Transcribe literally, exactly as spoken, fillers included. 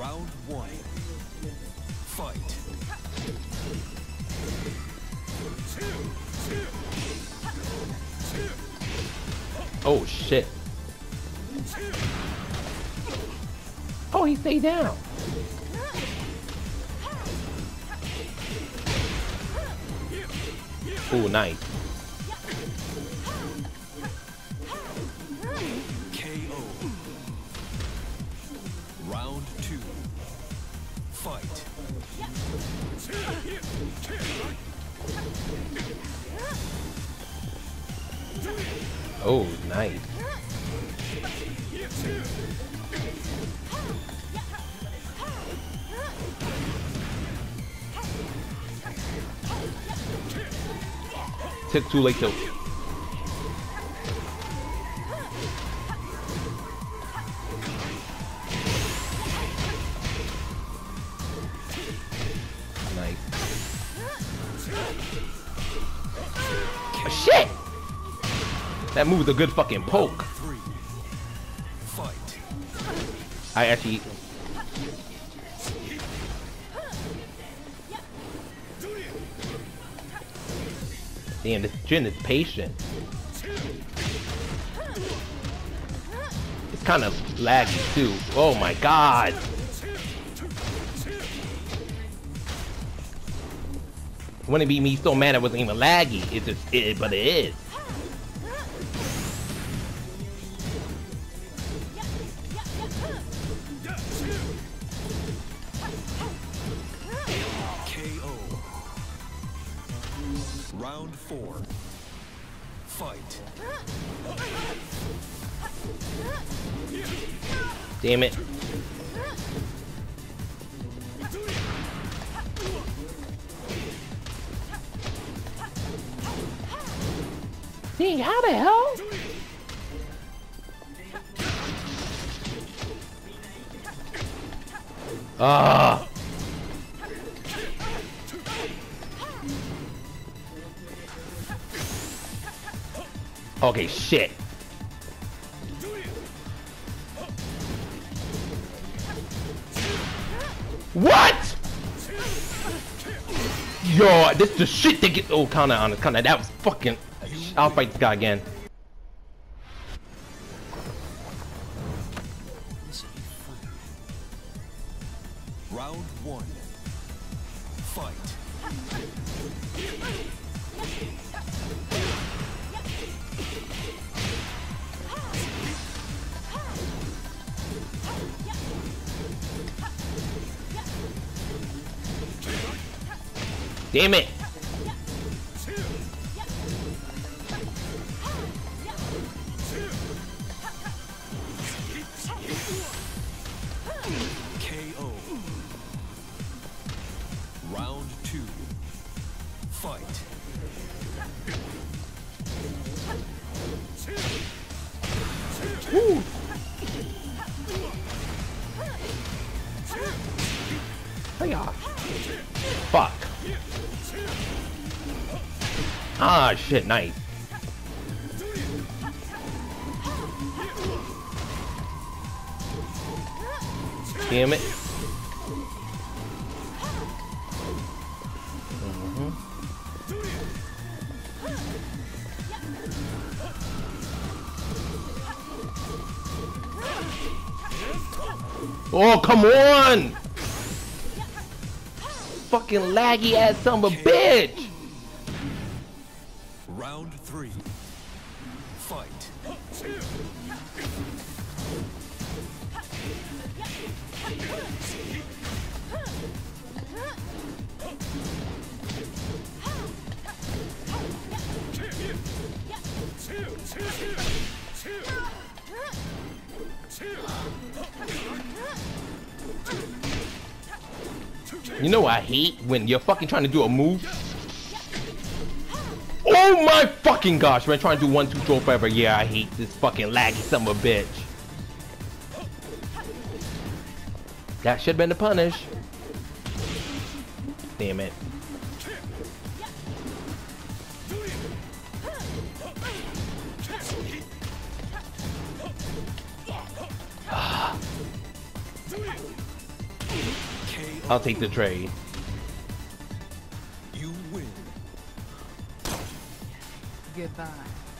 Round one. Fight. Oh shit. Oh, he stayed down. Oh, nice. K O. Round two. Fight. Oh, nice. Took too late to. Nice. Oh, shit! That move was a good fucking poke. I actually. Damn, this Jin is patient. It's kind of laggy too. Oh my god. Wouldn't it be me so mad it wasn't even laggy? It's just it, but it is. Round four. Fight. Damn it. Dang, how the hell? Ah. Okay, shit. What? Yo, this is the shit they get. Oh, counter on it, counter. That was fucking. I'll fight this guy again. Round one. Fight. Damn it! K O. Round two. Fight. Woo. Hey, ah. Fuck. Ah, shit, nice. Damn it. Mm-hmm. Oh, come on! Fucking laggy ass son of a bitch! Round three. Fight. You know what I hate? When you're fucking trying to do a move. Oh my fucking gosh, man, trying to do one two throw forever. Yeah, I hate this fucking laggy son of a bitch. That should have been the punish. Damn it. I'll take the trade. You win. Goodbye.